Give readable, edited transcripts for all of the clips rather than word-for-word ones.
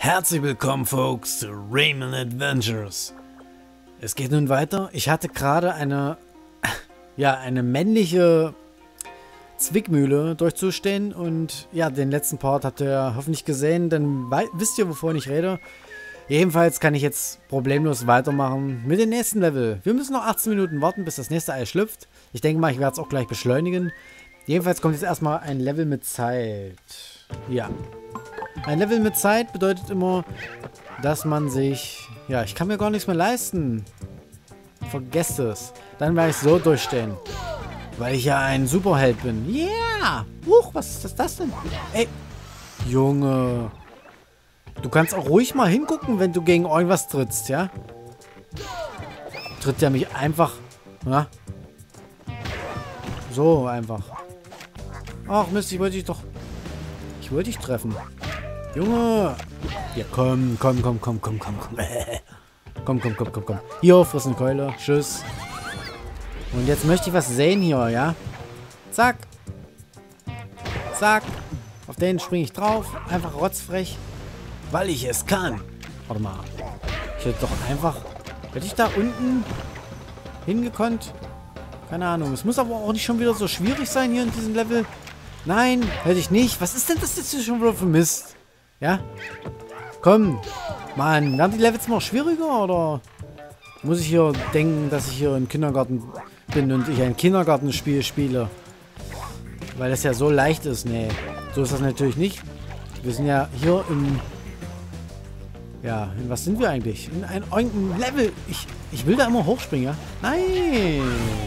Herzlich willkommen, Folks, zu Rayman Adventures. Es geht nun weiter. Ich hatte gerade eine männliche Zwickmühle durchzustehen und ja, den letzten Part habt ihr hoffentlich gesehen, dann wisst ihr, wovon ich rede. Jedenfalls kann ich jetzt problemlos weitermachen mit dem nächsten Level. Wir müssen noch 18 Minuten warten, bis das nächste Ei schlüpft. Ich denke mal, ich werde es auch gleich beschleunigen. Jedenfalls kommt jetzt erstmal ein Level mit Zeit. Ja. Ein Level mit Zeit bedeutet immer, dass man sich... Ja, ich kann mir gar nichts mehr leisten. Vergesst es. Dann werde ich so durchstehen. Weil ich ja ein Superheld bin. Yeah! Huch, was ist das denn? Ey, Junge. Du kannst auch ruhig mal hingucken, wenn du gegen irgendwas trittst, ja? Tritt der mich einfach... Ja? So einfach. Ach Mist, ich wollte dich doch... Ich wollte dich treffen. Junge! Ja, komm. Komm. Komm. Hier, friss eine Keule. Tschüss. Und jetzt möchte ich was sehen hier, ja? Zack. Zack. Auf den springe ich drauf. Einfach rotzfrech. Weil ich es kann. Warte mal. Ich hätte doch einfach... Hätte ich da unten hingekonnt? Keine Ahnung. Es muss aber auch nicht schon wieder so schwierig sein hier in diesem Level. Nein, hätte ich nicht. Was ist denn das jetzt hier schon wieder für Mist? Ja? Komm. Mann, werden die Levels noch schwieriger oder muss ich hier denken, dass ich hier im Kindergarten bin und ich ein Kindergartenspiel spiele? Weil das ja so leicht ist. Nee, so ist das natürlich nicht. Wir sind ja hier im... Ja, in was sind wir eigentlich? In einem Level. Ich will da immer hochspringen, ja? Nein.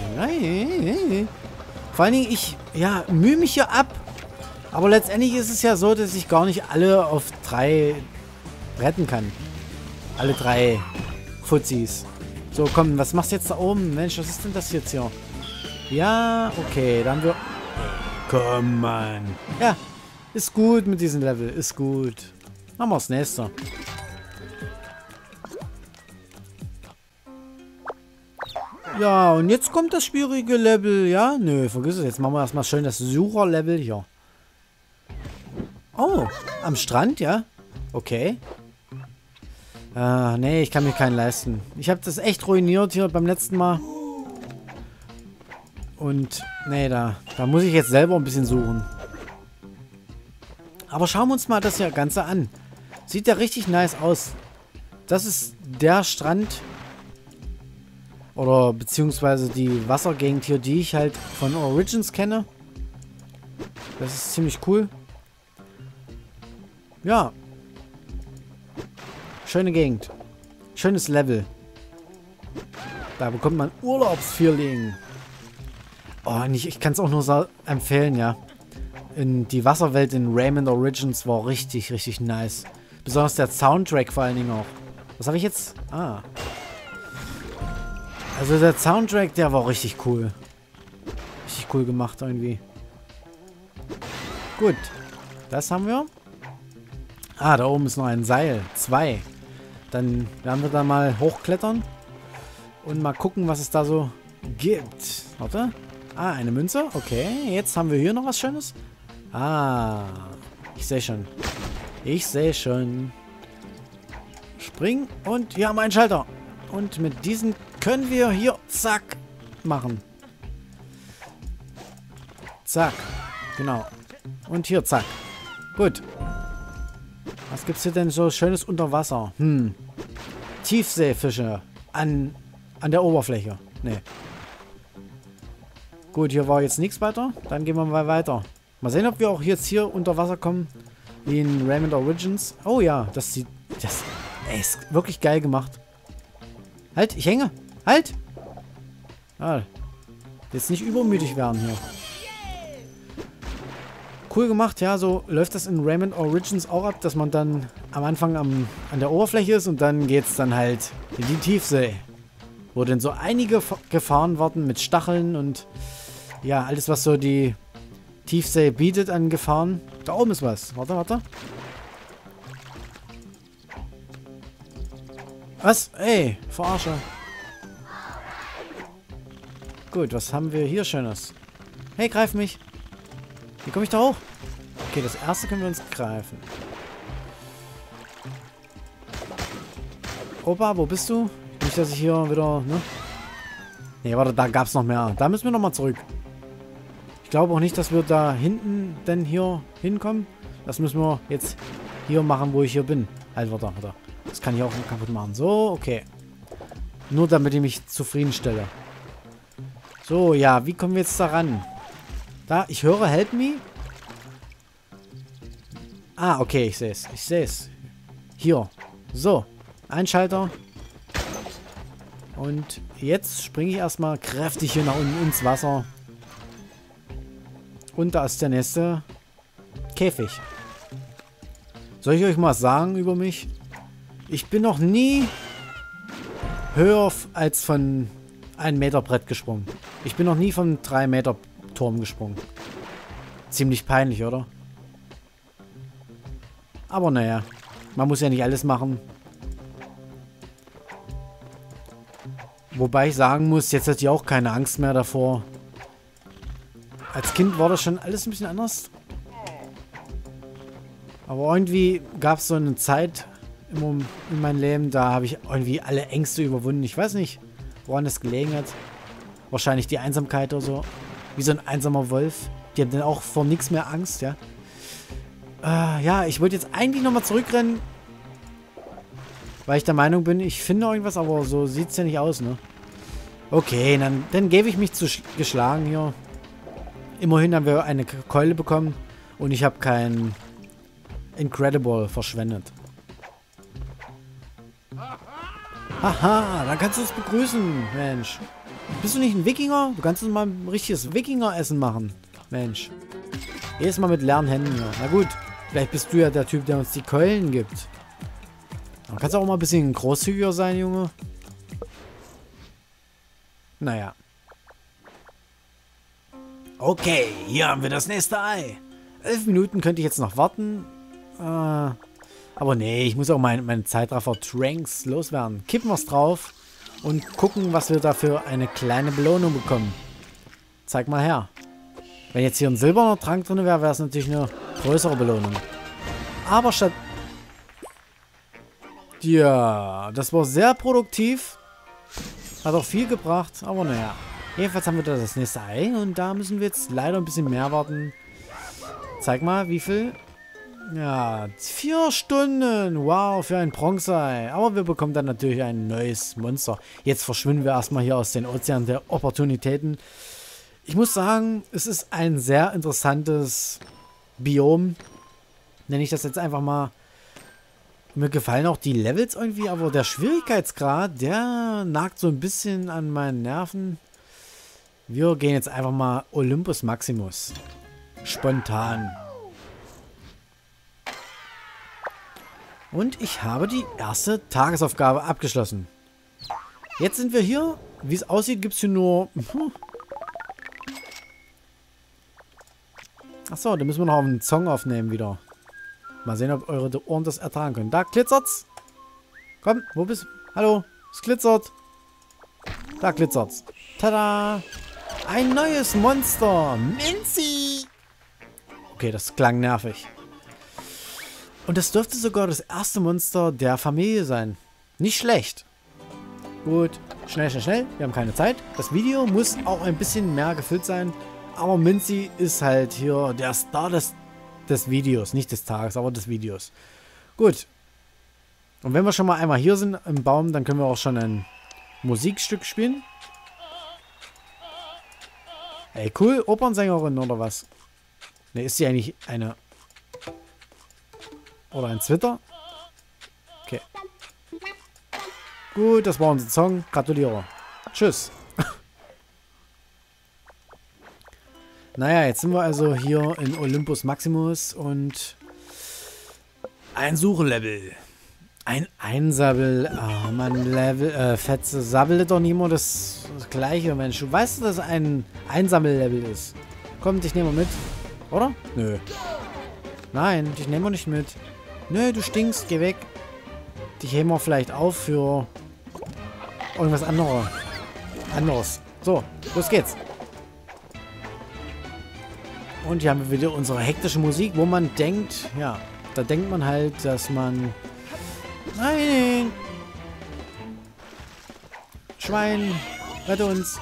Vor allen Dingen, ich mühe mich hier ab. Aber letztendlich ist es ja so, dass ich gar nicht alle auf 3 retten kann. Alle 3 Fuzis. So, komm, was machst du jetzt da oben? Mensch, was ist denn das jetzt hier? Ja, okay, dann wir... Komm, Mann. Ja, ist gut mit diesem Level, ist gut. Machen wir das nächste. Ja, und jetzt kommt das schwierige Level, ja? Nö, vergiss es. Jetzt machen wir erstmal schön das Sucher-Level hier. Oh, am Strand, ja? Okay. Nee, ich kann mir keinen leisten. Ich habe das echt ruiniert hier beim letzten Mal. Und, nee, da muss ich jetzt selber ein bisschen suchen. Aber schauen wir uns mal das hier Ganze an. Sieht ja richtig nice aus. Das ist der Strand... Oder beziehungsweise die Wassergegend hier, die ich halt von Origins kenne. Das ist ziemlich cool. Ja. Schöne Gegend. Schönes Level. Da bekommt man Urlaubsfeeling. Oh, ich kann es auch nur so empfehlen, ja. Die Wasserwelt in Rayman Origins war richtig, richtig nice. Besonders der Soundtrack vor allen Dingen auch. Was habe ich jetzt? Ah. Also der Soundtrack, der war richtig cool. Richtig cool gemacht irgendwie. Gut. Das haben wir. Ah, da oben ist noch ein Seil. 2. Dann werden wir da mal hochklettern. Und mal gucken, was es da so gibt. Warte. Ah, eine Münze. Okay, jetzt haben wir hier noch was Schönes. Ah, ich sehe schon. Ich sehe schon. Spring und hier haben wir einen Schalter. Und mit diesen können wir hier, zack, machen. Zack. Genau. Und hier, zack. Gut. Was gibt's hier denn so Schönes unter Wasser? Tiefseefische an der Oberfläche. Nee. Gut, hier war jetzt nichts weiter. Dann gehen wir mal weiter. Mal sehen, ob wir auch jetzt hier unter Wasser kommen. Wie in Rayman Origins. Oh ja, das sieht... ist wirklich geil gemacht. Halt, ich hänge. Halt! Ah, jetzt nicht übermütig werden hier. Cool gemacht, ja, so läuft das in Rayman Origins auch ab, dass man dann am Anfang an der Oberfläche ist und dann geht's dann halt in die Tiefsee. Wo dann so einige Gefahren warten mit Stacheln und ja, alles was so die Tiefsee bietet an Gefahren. Da oben ist was. Warte. Was? Ey, verarsche. Gut, was haben wir hier Schönes? Hey, greif mich. Wie komme ich da hoch? Okay, das erste können wir uns greifen. Opa, wo bist du? Nicht, dass ich hier wieder, ne? Nee, warte, da gab es noch mehr. Da müssen wir nochmal zurück. Ich glaube auch nicht, dass wir da hinten denn hier hinkommen. Das müssen wir jetzt hier machen, wo ich hier bin. Halt, warte. Das kann ich auch kaputt machen. So, okay. Nur damit ich mich zufriedenstelle. So, ja, wie kommen wir jetzt da ran? Da, ich höre Help Me. Ah, okay, ich sehe es. Ich sehe es. Hier. So. Einschalter. Und jetzt springe ich erstmal kräftig hier nach unten ins Wasser. Und da ist der nächste Käfig. Soll ich euch mal sagen über mich? Ich bin noch nie höher als von 1 Meter Brett gesprungen. Ich bin noch nie vom 3 Meter Turm gesprungen. Ziemlich peinlich, oder? Aber naja, man muss ja nicht alles machen. Wobei ich sagen muss, jetzt hatte ich auch keine Angst mehr davor. Als Kind war das schon alles ein bisschen anders. Aber irgendwie gab es so eine Zeit in meinem Leben, da habe ich irgendwie alle Ängste überwunden. Ich weiß nicht, woran das gelegen hat. Wahrscheinlich die Einsamkeit oder so. Wie so ein einsamer Wolf. Die haben dann auch vor nichts mehr Angst, ja. Ja, ich wollte jetzt eigentlich nochmal zurückrennen. Weil ich der Meinung bin, ich finde irgendwas, aber so sieht es ja nicht aus, ne? Okay, dann gebe ich mich zu geschlagen hier. Immerhin haben wir eine Keule bekommen und ich habe kein Incredible verschwendet. Haha, dann kannst du uns begrüßen, Mensch. Bist du nicht ein Wikinger? Du kannst uns mal ein richtiges Wikinger-Essen machen, Mensch. Jedes Mal mit leeren Händen hier. Na gut, vielleicht bist du ja der Typ, der uns die Keulen gibt. Aber kannst du auch mal ein bisschen großzügiger sein, Junge? Naja. Okay, hier haben wir das nächste Ei. 11 Minuten könnte ich jetzt noch warten. Aber nee, ich muss auch meine Zeitraffer-Tranks loswerden. Kippen wir es drauf und gucken, was wir da für eine kleine Belohnung bekommen. Zeig mal her. Wenn jetzt hier ein silberner Trank drin wäre, wäre es natürlich eine größere Belohnung. Aber statt... Ja, das war sehr produktiv. Hat auch viel gebracht, aber naja. Jedenfalls haben wir da das nächste Ei und da müssen wir jetzt leider ein bisschen mehr warten. Zeig mal, wie viel? Ja, 4 Stunden. Wow, für ein Bronzei. Aber wir bekommen dann natürlich ein neues Monster. Jetzt verschwinden wir erstmal hier aus den Ozean der Opportunitäten. Ich muss sagen, es ist ein sehr interessantes Biom. Nenne ich das jetzt einfach mal. Mir gefallen auch die Levels irgendwie, aber der Schwierigkeitsgrad, der nagt so ein bisschen an meinen Nerven. Wir gehen jetzt einfach mal Olympus Maximus. Spontan. Und ich habe die erste Tagesaufgabe abgeschlossen. Jetzt sind wir hier. Wie es aussieht, gibt es hier nur... Achso, da müssen wir noch einen Song aufnehmen wieder. Mal sehen, ob eure Ohren das ertragen können. Da glitzert's. Komm, wo bist du? Hallo, es glitzert. Da glitzert's. Tada! Ein neues Monster. Minzi! Okay, das klang nervig. Und das dürfte sogar das erste Monster der Familie sein. Nicht schlecht. Gut, schnell. Wir haben keine Zeit. Das Video muss auch ein bisschen mehr gefüllt sein. Aber Minzi ist halt hier der Star des Videos. Nicht des Tages, aber des Videos. Gut. Und wenn wir schon mal einmal hier sind im Baum, dann können wir auch schon ein Musikstück spielen. Ey, cool. Opernsängerin oder was? Ne, ist sie eigentlich eine... Oder ein Twitter? Okay. Gut, das war unser Song. Gratuliere. Tschüss. Naja, jetzt sind wir also hier in Olympus Maximus und ein Suchenlevel. Ein Einsabbel. Oh Mann, Fetze. Sabbelt doch nicht immer das gleiche, Mensch. Du weißt, dass es ein Einsammellevel ist. Komm, dich nehmen wir mit. Oder? Nö. Nein, dich nehmen wir nicht mit. Nö, du stinkst, geh weg. Dich heben wir vielleicht auf für irgendwas anderes. So, los geht's. Und hier haben wir wieder unsere hektische Musik, wo man denkt, ja, da denkt man halt, dass man... Nein! Schwein, rette uns.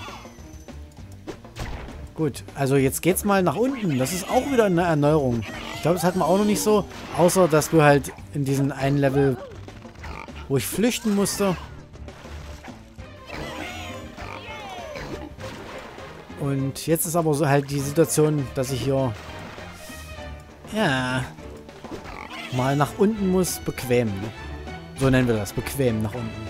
Gut, also jetzt geht's mal nach unten. Das ist auch wieder eine Erneuerung. Ich glaube, das hatten wir auch noch nicht so. Außer, dass du halt in diesen einen Level, wo ich flüchten musste. Und jetzt ist aber so halt die Situation, dass ich hier, ja, mal nach unten muss. Bequem. So nennen wir das. Bequem nach unten.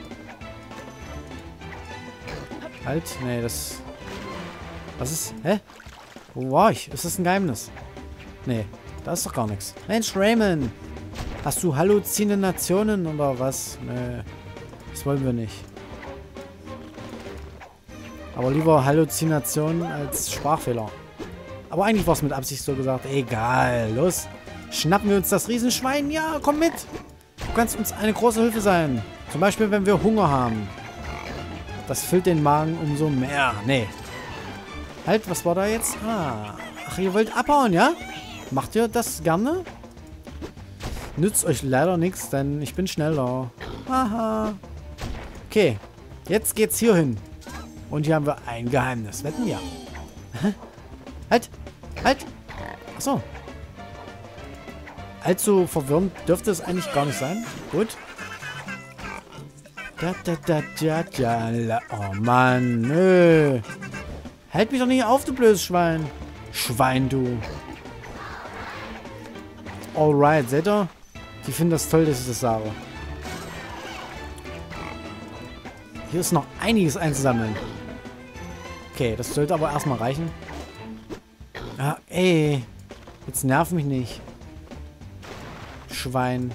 Halt. Nee, das... Was ist... Hä? Wo war ich? Ist das ein Geheimnis? Nee, da ist doch gar nichts. Mensch, Raymond! Hast du Halluzinationen oder was? Nee, das wollen wir nicht. Aber lieber Halluzinationen als Sprachfehler. Aber eigentlich war es mit Absicht so gesagt. Egal, los. Schnappen wir uns das Riesenschwein? Ja, komm mit. Du kannst uns eine große Hilfe sein. Zum Beispiel, wenn wir Hunger haben. Das füllt den Magen umso mehr. Nee. Halt, was war da jetzt? Ah. Ach, ihr wollt abhauen, ja? Macht ihr das gerne? Nützt euch leider nichts, denn ich bin schneller. Haha. Okay. Jetzt geht's hier hin. Und hier haben wir ein Geheimnis. Wetten ja. Halt. Halt. Achso. Allzu verwirrend dürfte es eigentlich gar nicht sein. Gut. Oh Mann, nö. Halt mich doch nicht auf, du blödes Schwein. Schwein, du. Alright, seht ihr? Die finden das toll, dass ich das sage. Hier ist noch einiges einzusammeln. Okay, das sollte aber erstmal reichen. Ah, ey. Jetzt nerv mich nicht. Schwein.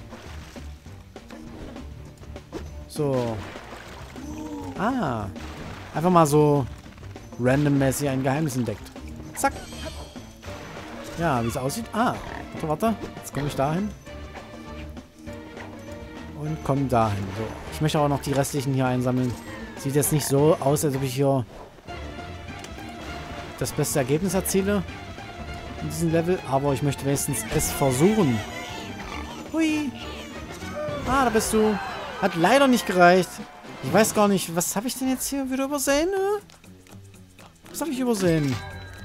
So. Ah. Einfach mal so randommäßig ein Geheimnis entdeckt. Zack. Ja, wie es aussieht. Ah. Warte. Jetzt komme ich dahin. Und komme dahin. So. Ich möchte auch noch die restlichen hier einsammeln. Sieht jetzt nicht so aus, als ob ich hier das beste Ergebnis erziele in diesem Level. Aber ich möchte wenigstens es versuchen. Hui. Ah, da bist du. Hat leider nicht gereicht. Ich weiß gar nicht, was habe ich denn jetzt hier wieder übersehen? Was habe ich übersehen?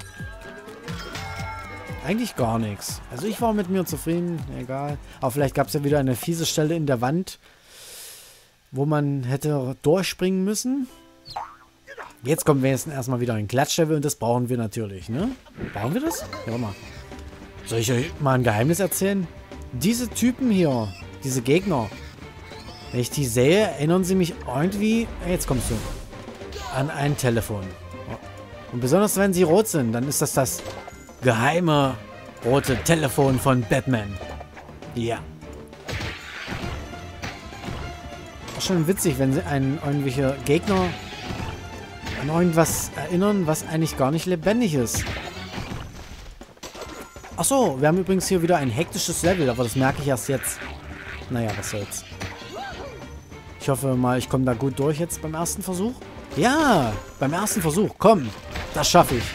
Eigentlich gar nichts. Also ich war mit mir zufrieden. Egal. Aber vielleicht gab es ja wieder eine fiese Stelle in der Wand, wo man hätte durchspringen müssen. Jetzt kommt wenigstens erstmal wieder ein Klatschlevel und das brauchen wir natürlich, ne? Brauchen wir das? Ja, warte mal. Soll ich euch mal ein Geheimnis erzählen? Diese Typen hier, diese Gegner, wenn ich die sehe, erinnern sie mich irgendwie, jetzt kommst du, an ein Telefon. Und besonders wenn sie rot sind, dann ist das das geheime rote Telefon von Batman. Ja. Auch schon witzig, wenn sie einen irgendwelche Gegner an irgendwas erinnern, was eigentlich gar nicht lebendig ist. Achso, wir haben übrigens hier wieder ein hektisches Level, aber das merke ich erst jetzt. Naja, was soll's. Ich hoffe mal, ich komme da gut durch jetzt beim ersten Versuch. Ja, beim ersten Versuch. Komm, das schaffe ich.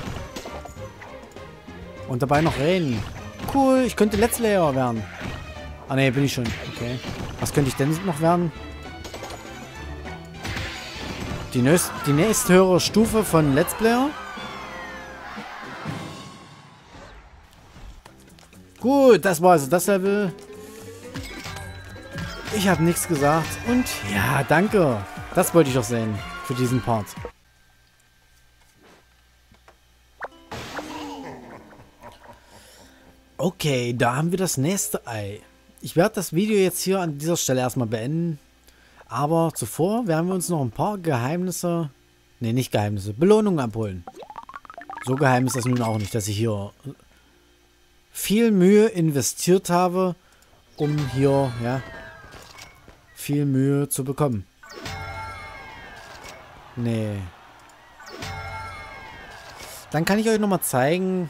Und dabei noch reden. Cool, ich könnte Let's Player werden. Ah ne, bin ich schon. Okay. Was könnte ich denn noch werden? Die nächsthöhere Stufe von Let's Player. Gut, das war also das Level. Ich habe nichts gesagt. Und ja, danke. Das wollte ich doch sehen für diesen Part. Okay, da haben wir das nächste Ei. Ich werde das Video jetzt hier an dieser Stelle erstmal beenden. Aber zuvor werden wir uns noch ein paar Geheimnisse... Ne, nicht Geheimnisse. Belohnungen abholen. So geheim ist das nun auch nicht, dass ich hier viel Mühe investiert habe, um hier, ja, viel Mühe zu bekommen. Nee. Dann kann ich euch nochmal zeigen,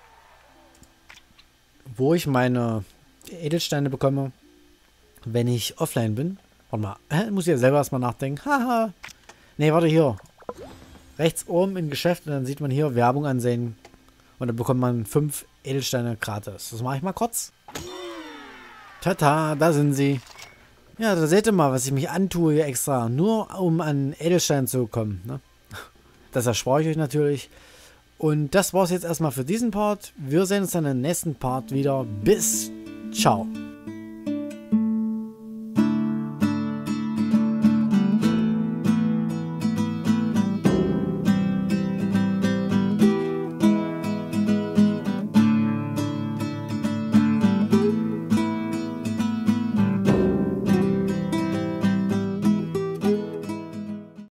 wo ich meine Edelsteine bekomme, wenn ich offline bin. Warte mal, muss ich ja selber erstmal nachdenken. Haha. Nee, warte hier. Rechts oben in Geschäft und dann sieht man hier Werbung ansehen. Und dann bekommt man 5 Edelsteine gratis. Das mache ich mal kurz. Tata, da sind sie. Ja, da seht ihr mal, was ich mich antue hier extra. Nur um an Edelstein zu kommen. Ne? Das erspare ich euch natürlich. Und das war's jetzt erstmal für diesen Part. Wir sehen uns dann im nächsten Part wieder. Bis ciao.